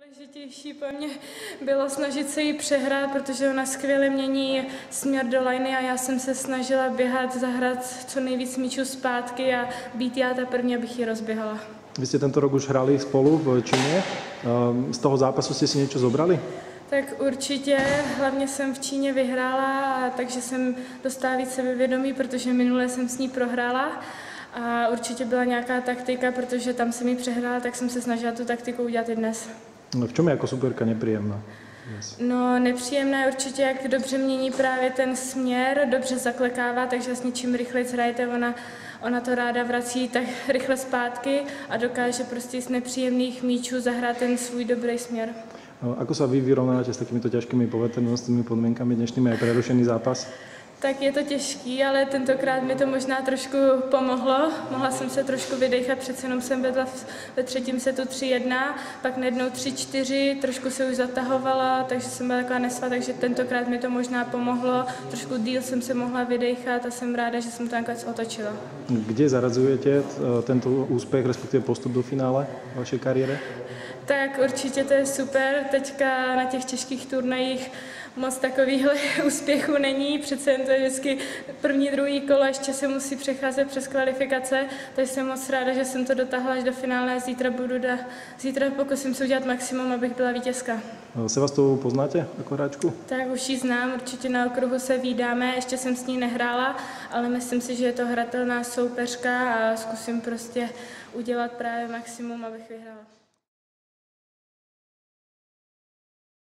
Nejdůležitější pro mě bylo snažit se jí přehrát, protože ona skvěle mění směr do liney a já jsem se snažila běhat, zahrát co nejvíc míčů zpátky a být já ta první, abych ji rozběhala. Vy ste tento rok už hrali spolu v Číně. Z toho zápasu ste si niečo zobrali? Tak určitě, hlavně jsem v Číně vyhrála, takže jsem dostala víc sebevědomí, protože minule jsem s ní prohrála. A určitě byla nějaká taktika, protože tam jsem ji přehrála, tak jsem se snažila tu taktiku udělat i dnes. V čom je jako superka nepříjemná? No, nepříjemná je určitě, jak dobře mění právě ten směr, dobře zaklekává, takže s ničím rychleji hrajete, ona to ráda vrací tak rychle zpátky a dokáže prostě z nepříjemných míčů zahrát ten svůj dobrý směr. Ako sa vy vyrovnávate s takýmito ťažkými poveternostnými podmienkami dnešnými aj prerušený zápas? Tak je to těžký, ale tentokrát mi to možná trošku pomohlo. Mohla jsem se trošku vydechat, přece jenom jsem vedla ve třetím setu 3-1, pak najednou 3-4, trošku se už zatahovala, takže jsem byla taková nesva, takže tentokrát mi to možná pomohlo. Trošku díl jsem se mohla vydechat a jsem ráda, že jsem to nakonec otočila. Kde zarazujete tento úspěch, respektive postup do finále vašej kariéry? Tak určitě to je super. Teďka na těch těžkých turnajích moc takovýchhle úspěchů není. Přece jen to je vždycky první, druhý kolo, ještě se musí přecházet přes kvalifikace, takže jsem moc ráda, že jsem to dotáhla až do finále. Zítra pokusím se udělat maximum, abych byla vítězka. Sevastovou poznáte jako hráčku? Tak už ji znám, určitě na okruhu se vídáme, ještě jsem s ní nehrála, ale myslím si, že je to hratelná soupeřka a zkusím prostě udělat právě maximum, abych vyhrála.